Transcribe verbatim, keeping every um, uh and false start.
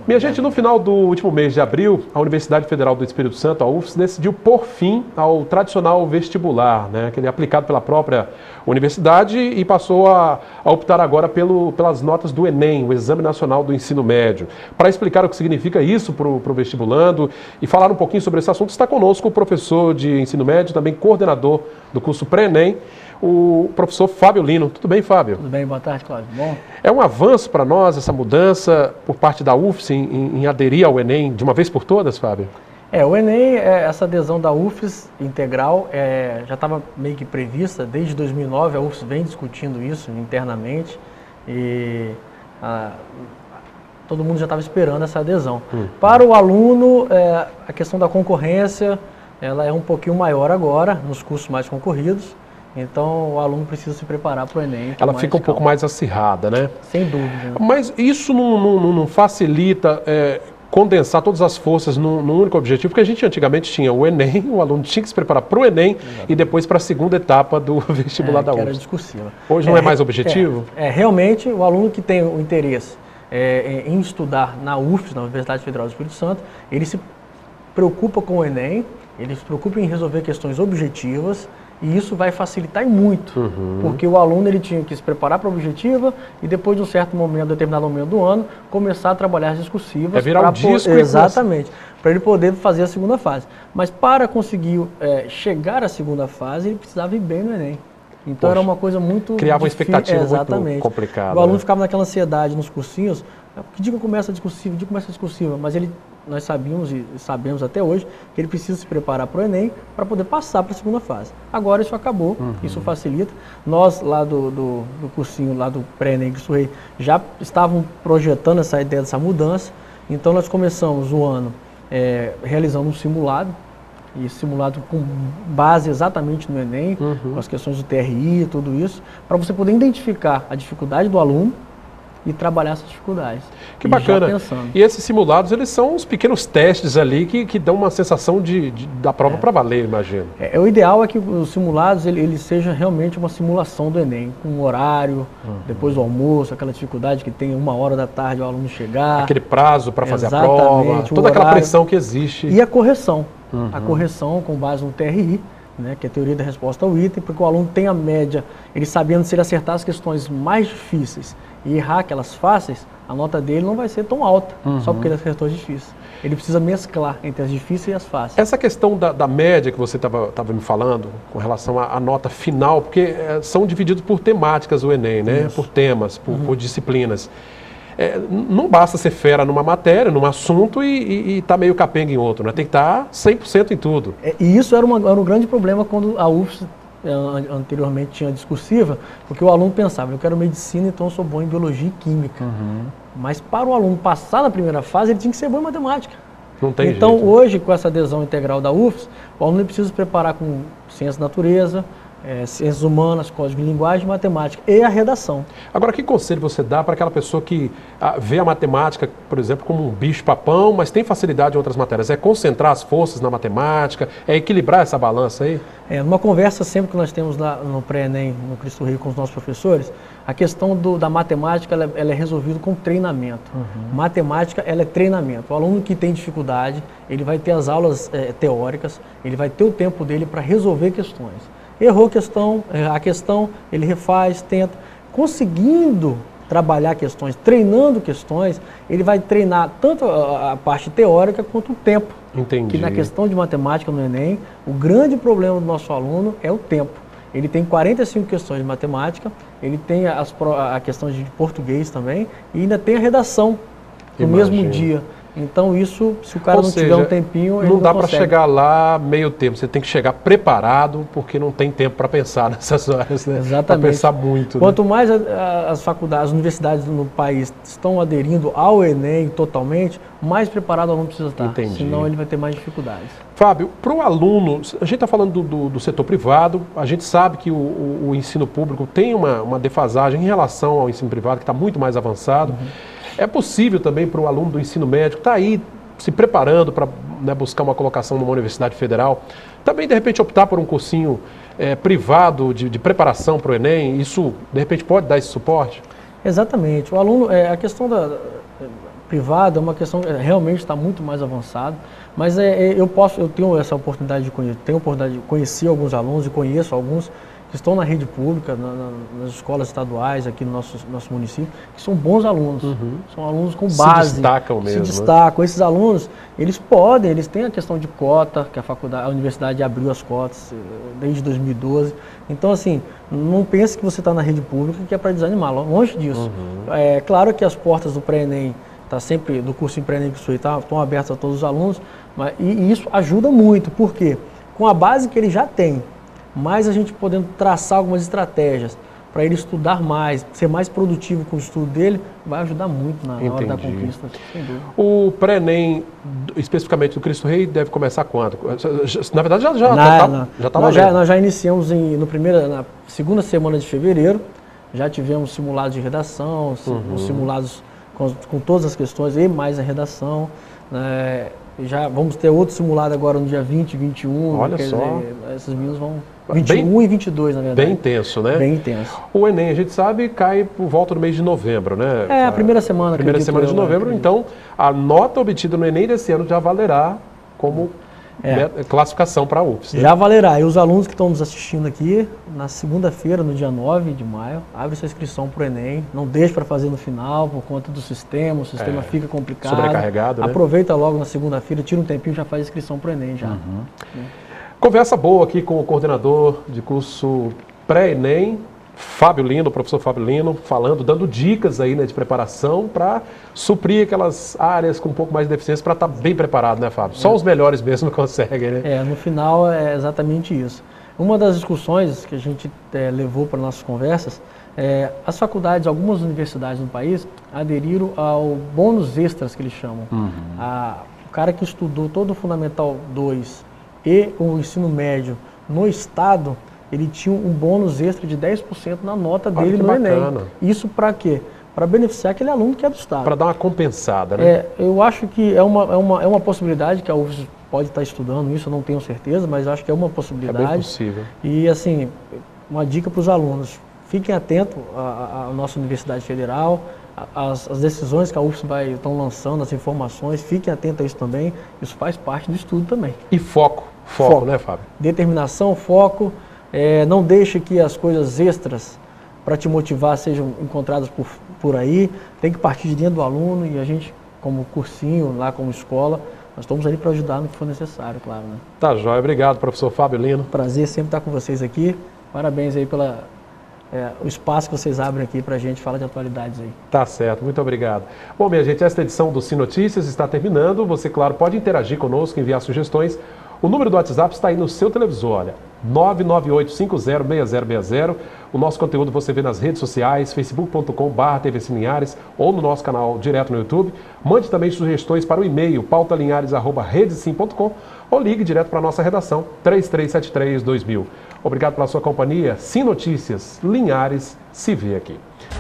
Minha gente, no final do último mês de abril, a Universidade Federal do Espírito Santo, a U F S, decidiu pôr fim ao tradicional vestibular, né, que ele é aplicado pela própria universidade e passou a, a optar agora pelo, pelas notas do Enem, o Exame Nacional do Ensino Médio. Para explicar o que significa isso para o vestibulando e falar um pouquinho sobre esse assunto, está conosco o professor de ensino médio, também coordenador do curso pré-Enem, o professor Fábio Lino. Tudo bem, Fábio? Tudo bem, boa tarde, Cláudio. Bom? É um avanço para nós essa mudança por parte da U F S em, em aderir ao Enem de uma vez por todas, Fábio? É, o Enem, é, essa adesão da U F S integral é, já estava meio que prevista desde dois mil e nove, a U F S vem discutindo isso internamente e a, todo mundo já estava esperando essa adesão. Hum. Para o aluno, é, a questão da concorrência ela é um pouquinho maior agora, nos cursos mais concorridos. Então, o aluno precisa se preparar para o Enem. Ela fica um calma. pouco mais acirrada, né? Sem dúvida. Mas isso não, não, não facilita é, condensar todas as forças num, num único objetivo? Porque a gente antigamente tinha o Enem, o aluno tinha que se preparar para o Enem. Exato. E depois para a segunda etapa do vestibular é, da U F S. Era discursiva. Hoje é, não é mais objetivo? É, é, realmente, o aluno que tem o interesse é, em estudar na U F S, na Universidade Federal do Espírito Santo, ele se preocupa com o Enem, ele se preocupa em resolver questões objetivas. E isso vai facilitar muito, uhum. porque o aluno ele tinha que se preparar para a objetiva e depois de um certo momento, determinado momento do ano, começar a trabalhar as discursivas. É virar um disco. Exatamente, para ele poder fazer a segunda fase. Mas para conseguir é, chegar à segunda fase, ele precisava ir bem no Enem. Então Poxa, era uma coisa muito criava uma expectativa exatamente. muito complicada. O aluno né? ficava naquela ansiedade nos cursinhos, que dia que começa a discursiva, que dia que começa a discursiva, mas ele, nós sabíamos e sabemos até hoje que ele precisa se preparar para o Enem para poder passar para a segunda fase. Agora isso acabou, uhum. isso facilita. Nós lá do, do, do cursinho, lá do pré-Enem Cristo Rei, já estavam projetando essa ideia dessa mudança, então nós começamos o ano é, realizando um simulado, e simulado com base exatamente no Enem, uhum. com as questões do T R I e tudo isso, para você poder identificar a dificuldade do aluno e trabalhar essas dificuldades. Que bacana. E esses simulados, eles são uns pequenos testes ali que, que dão uma sensação de, de da prova é. para valer, imagino. É, o ideal é que os simulados, ele, ele seja realmente uma simulação do Enem, com um horário, uhum. depois do almoço, aquela dificuldade que tem uma hora da tarde o aluno chegar. Aquele prazo para fazer a prova, toda aquela pressão que existe. E a correção. Uhum. A correção com base no T R I, né, que é a teoria da resposta ao item, porque o aluno tem a média, ele sabendo se ele acertar as questões mais difíceis e errar aquelas fáceis, a nota dele não vai ser tão alta, uhum. só porque ele acertou as difíceis. Ele precisa mesclar entre as difíceis e as fáceis. Essa questão da, da média que você estava me falando, com relação à, à nota final, porque é, são divididos por temáticas o Enem, né? Isso. Por temas, por, uhum. por disciplinas. É, não basta ser fera numa matéria, num assunto e estar tá meio capenga em outro, né? Tem que estar tá cem por cento em tudo. É, e isso era, uma, era um grande problema quando a U F S anteriormente tinha discursiva, porque o aluno pensava, eu quero medicina, então eu sou bom em biologia e química. Uhum. Mas para o aluno passar na primeira fase, ele tinha que ser bom em matemática. Não tem então jeito. Hoje, com essa adesão integral da U F S, o aluno precisa se preparar com ciência da natureza, É, ciências humanas, código de linguagem, matemática e a redação. Agora, que conselho você dá para aquela pessoa que ah, vê a matemática, por exemplo, como um bicho-papão, mas tem facilidade em outras matérias? É concentrar as forças na matemática? É equilibrar essa balança aí? É, numa conversa sempre que nós temos lá no pré-Enem, no Cristo Rei, com os nossos professores, a questão do, da matemática ela, ela é resolvida com treinamento. Uhum. Matemática ela é treinamento. O aluno que tem dificuldade, ele vai ter as aulas é, teóricas, ele vai ter o tempo dele para resolver questões. Errou a questão, a questão, ele refaz, tenta. Conseguindo trabalhar questões, treinando questões, ele vai treinar tanto a, a parte teórica quanto o tempo. Entendi. Que na questão de matemática no Enem, o grande problema do nosso aluno é o tempo. Ele tem quarenta e cinco questões de matemática, ele tem as, a questão de português também, e ainda tem a redação no Imagina. mesmo dia. Então isso, se o cara Ou não seja, tiver um tempinho, ele não, não dá para consegue. chegar lá meio tempo. Você tem que chegar preparado, porque não tem tempo para pensar nessas horas, né? Exatamente. Para pensar muito. Quanto né? mais a, a, as faculdades, as universidades no país estão aderindo ao Enem totalmente, mais preparado o aluno precisa estar. Entendi. Senão ele vai ter mais dificuldades. Fábio, para o aluno, a gente está falando do, do, do setor privado, a gente sabe que o, o, o ensino público tem uma, uma defasagem em relação ao ensino privado, que está muito mais avançado. Uhum. É possível também para o aluno do ensino médio, que está aí se preparando para, né, buscar uma colocação numa universidade federal, também de repente optar por um cursinho é, privado de, de preparação para o Enem, isso de repente pode dar esse suporte? Exatamente. O aluno, é, a questão da... privada é uma questão que realmente está muito mais avançada, mas é, é, eu posso, eu tenho essa oportunidade de conhecer, tenho a oportunidade de conhecer alguns alunos e conheço alguns que estão na rede pública, na, na, nas escolas estaduais aqui no nosso, nosso município, que são bons alunos, uhum. são alunos com base, se destacam mesmo, se destacam. Né? Esses alunos, eles podem, eles têm a questão de cota, que a faculdade, a universidade abriu as cotas desde dois mil e doze. Então, assim, não pense que você está na rede pública que é para desanimar, longe disso. Uhum. É claro que as portas do pré-ENEM, tá sempre, do curso em pré-ENEM que estão tá, abertas a todos os alunos, mas, e, e isso ajuda muito, porque com a base que ele já tem, mais a gente podendo traçar algumas estratégias para ele estudar mais, ser mais produtivo com o estudo dele, vai ajudar muito na, na hora da conquista. Sem dúvida. O pré-ENEM, especificamente do Cristo Rei, deve começar quando? Na verdade, já está já, já, já tá nós, já, nós já iniciamos em, no primeira, na segunda semana de fevereiro, já tivemos simulados de redação, uhum. simulados com, com todas as questões e mais a redação. Né? Já vamos ter outro simulado agora no dia vinte, vinte e um. Olha só. Dizer, esses meninos vão... vinte e um bem, e vinte e dois, na verdade. Bem intenso, né? Bem intenso. O Enem, a gente sabe, cai por volta do mês de novembro, né? É, a primeira semana. Primeira semana de novembro, então a nota obtida no Enem desse ano já valerá como é. classificação para a U F S. Né? Já valerá. E os alunos que estão nos assistindo aqui, na segunda-feira, no dia nove de maio, abre sua inscrição para o Enem. Não deixe para fazer no final, por conta do sistema, o sistema é. fica complicado. Sobrecarregado, né? Aproveita logo na segunda-feira, tira um tempinho e já faz a inscrição para o Enem já. Uhum. É. Conversa boa aqui com o coordenador de curso pré-ENEM, Fábio Lino, o professor Fábio Lino, falando, dando dicas aí, né, de preparação para suprir aquelas áreas com um pouco mais de deficiência para estar tá bem preparado, né, Fábio? Só é. os melhores mesmo conseguem, né? É, no final é exatamente isso. Uma das discussões que a gente é, levou para nossas conversas, é, as faculdades, algumas universidades no país, aderiram ao bônus extras que eles chamam. Uhum. A, o cara que estudou todo o Fundamental dois e o ensino médio no estado, ele tinha um bônus extra de dez por cento na nota dele no Enem. Isso para quê? Para beneficiar aquele aluno que é do estado. Para dar uma compensada, né? É, eu acho que é uma, é, uma, é uma possibilidade que a U F S pode estar estudando isso, eu não tenho certeza, mas acho que é uma possibilidade. É bem possível. E assim, uma dica para os alunos, fiquem atentos à, à nossa Universidade Federal, As, as decisões que a U F S vai estão lançando, as informações, fiquem atentos a isso também, isso faz parte do estudo também. E foco, foco, foco. né, Fábio? Determinação, foco, é, não deixe que as coisas extras para te motivar sejam encontradas por, por aí, tem que partir de dentro do aluno e a gente, como cursinho, lá como escola, nós estamos ali para ajudar no que for necessário, claro. Né? Tá jóia, obrigado, professor Fábio Lino. Prazer sempre estar com vocês aqui, parabéns aí pela... É, o espaço que vocês abrem aqui para a gente falar de atualidades aí. Tá certo, muito obrigado. Bom, minha gente, esta edição do Sim Notícias está terminando. Você, claro, pode interagir conosco, enviar sugestões. O número do WhatsApp está aí no seu televisor, olha, nove nove oito cinco zero seis zero seis zero. O nosso conteúdo você vê nas redes sociais, facebook ponto com barra T V C Linhares ou no nosso canal direto no YouTube. Mande também sugestões para o e-mail pautalinhares arroba redesim ponto com ou ligue direto para a nossa redação três três sete três dois mil. Obrigado pela sua companhia. Sim Notícias, Linhares se vê aqui.